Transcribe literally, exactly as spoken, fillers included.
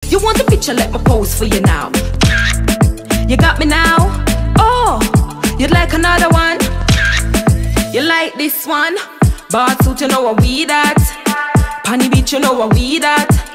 You want the picture, let me pose for you now. You got me now? Oh, you'd like another one? You like this one? Bar suit, you know what we that. Panny beach, you know what we that.